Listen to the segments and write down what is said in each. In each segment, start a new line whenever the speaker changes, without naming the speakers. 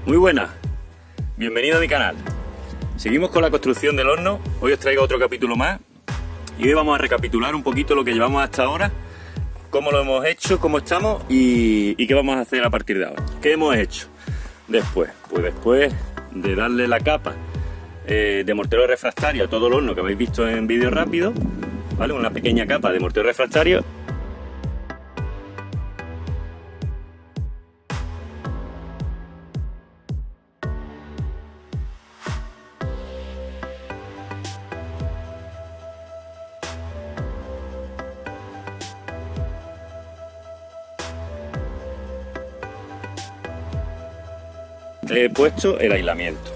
Muy buenas, bienvenido a mi canal. Seguimos con la construcción del horno. Hoy os traigo otro capítulo más y hoy vamos a recapitular un poquito lo que llevamos hasta ahora, cómo lo hemos hecho, cómo estamos y qué vamos a hacer a partir de ahora. ¿Qué hemos hecho después? Pues después de darle la capa de mortero refractario a todo el horno que habéis visto en vídeo rápido, ¿vale? Una pequeña capa de mortero refractario. He puesto el aislamiento.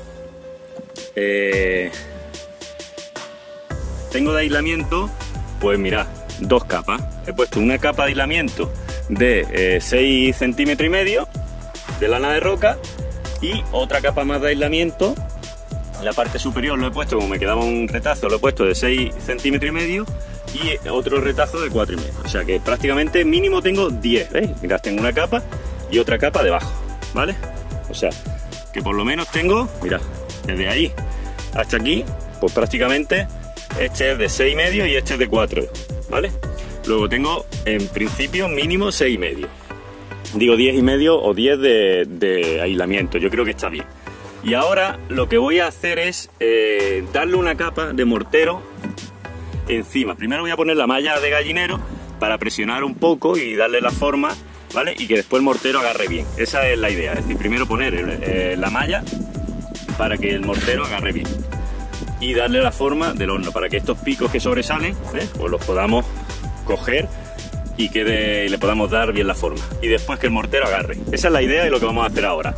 Tengo de aislamiento, pues mirad, dos capas. He puesto una capa de aislamiento de 6,5 centímetros de lana de roca y otra capa más de aislamiento. En la parte superior lo he puesto, como me quedaba un retazo, lo he puesto de 6,5 centímetros y otro retazo de 4,5. O sea que prácticamente mínimo tengo 10, ¿veis? Mirad, tengo una capa y otra capa debajo, ¿vale? O sea, que por lo menos tengo, mirad, desde ahí hasta aquí, pues prácticamente este es de 6,5 y este es de 4, ¿vale? Luego tengo en principio mínimo 6,5. Digo 10,5 o 10 de aislamiento, yo creo que está bien. Y ahora lo que voy a hacer es darle una capa de mortero encima. Primero voy a poner la malla de gallinero para presionar un poco y darle la forma, ¿vale? Y que después el mortero agarre bien. Esa es la idea, es decir, primero poner la malla para que el mortero agarre bien y darle la forma del horno para que estos picos que sobresalen, pues los podamos coger y le podamos dar bien la forma y después que el mortero agarre. Esa es la idea y lo que vamos a hacer ahora.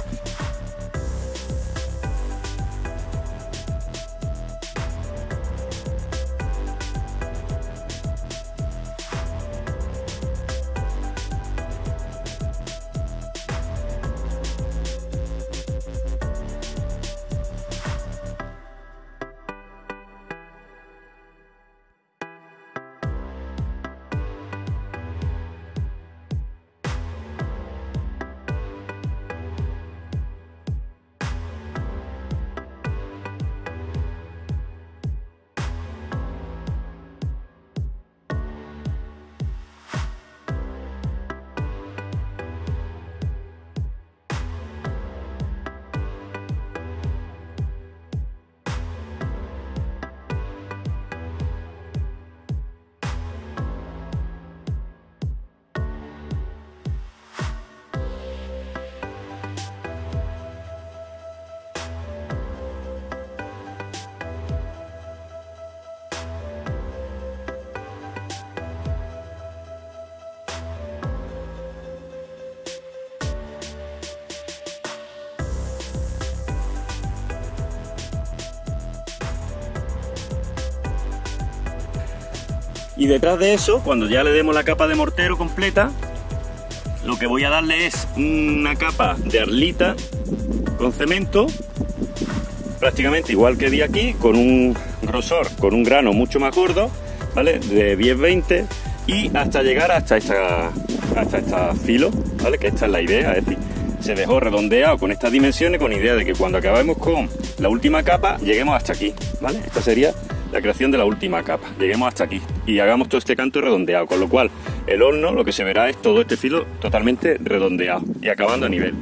Y detrás de eso, cuando ya le demos la capa de mortero completa, lo que voy a darle es una capa de arlita con cemento, prácticamente igual que di aquí, con un grosor, con un grano mucho más gordo, ¿vale? De 10-20 y hasta llegar hasta esta filo, ¿vale? Que esta es la idea, es decir, se dejó redondeado con estas dimensiones con idea de que cuando acabemos con la última capa lleguemos hasta aquí, ¿vale? Esta sería la creación de la última capa, lleguemos hasta aquí y hagamos todo este canto redondeado, con lo cual el horno lo que se verá es todo este filo totalmente redondeado y acabando a nivel.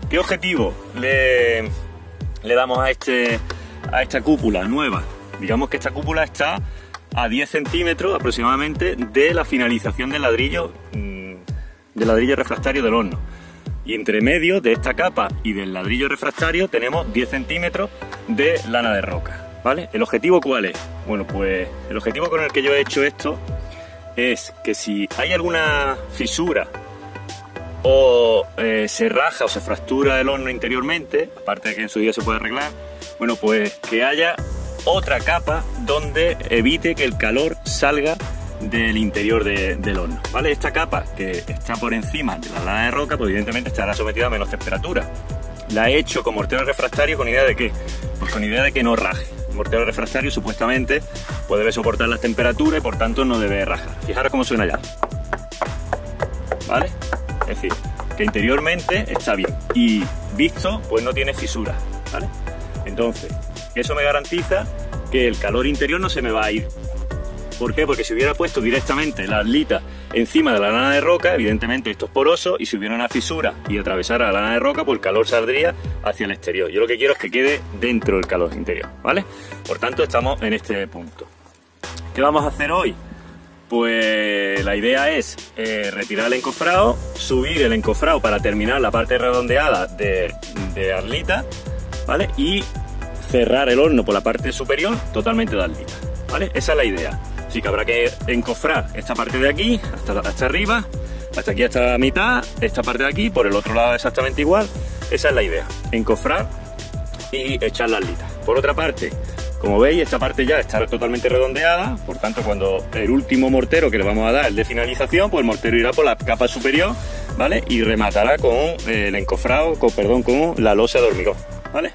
¿Qué objetivo le damos a esta cúpula nueva? Digamos que esta cúpula está a 10 centímetros aproximadamente de la finalización del ladrillo refractario del horno. Y entre medio de esta capa y del ladrillo refractario tenemos 10 centímetros de lana de roca, ¿vale? ¿El objetivo cuál es? Bueno, pues el objetivo con el que yo he hecho esto es que si hay alguna fisura o se raja o se fractura el horno interiormente, aparte de que en su día se puede arreglar, bueno, pues que haya otra capa donde evite que el calor salga del interior del horno, ¿vale? Esta capa que está por encima de la lana de roca, pues evidentemente estará sometida a menos temperatura. La he hecho con mortero refractario ¿con idea de qué? Pues con idea de que no raje. El mortero refractario supuestamente pues debe soportar las temperaturas y por tanto no debe rajar. Fijaros cómo suena ya, ¿vale? Es decir, que interiormente está bien y visto pues no tiene fisura, ¿vale? Entonces, eso me garantiza que el calor interior no se me va a ir. ¿Por qué? Porque si hubiera puesto directamente la atlita encima de la lana de roca, evidentemente esto es poroso y si hubiera una fisura y atravesara la lana de roca, pues el calor saldría hacia el exterior. Yo lo que quiero es que quede dentro del calor interior, ¿vale? Por tanto, estamos en este punto. ¿Qué vamos a hacer hoy? Pues la idea es retirar el encofrado, subir el encofrado para terminar la parte redondeada de atlita, ¿vale? Y cerrar el horno por la parte superior totalmente de atlita, ¿vale? Esa es la idea. Así que habrá que encofrar esta parte de aquí hasta arriba, hasta aquí hasta la mitad, esta parte de aquí, por el otro lado exactamente igual. Esa es la idea, encofrar y echar la atlita. Por otra parte, como veis, esta parte ya está totalmente redondeada, por tanto cuando el último mortero que le vamos a dar el de finalización, pues el mortero irá por la capa superior, ¿vale? Y rematará con el encofrado, con la losa de hormigón, ¿vale?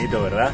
éxito, ¿verdad?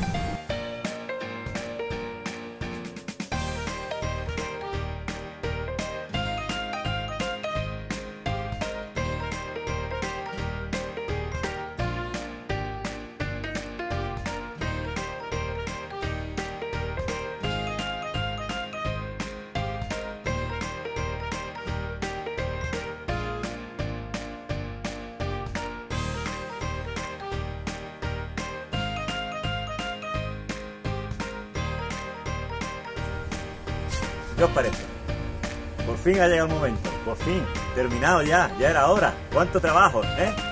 ¿Qué os parece? Por fin ha llegado el momento, por fin, terminado ya era hora. ¿Cuánto trabajo, eh?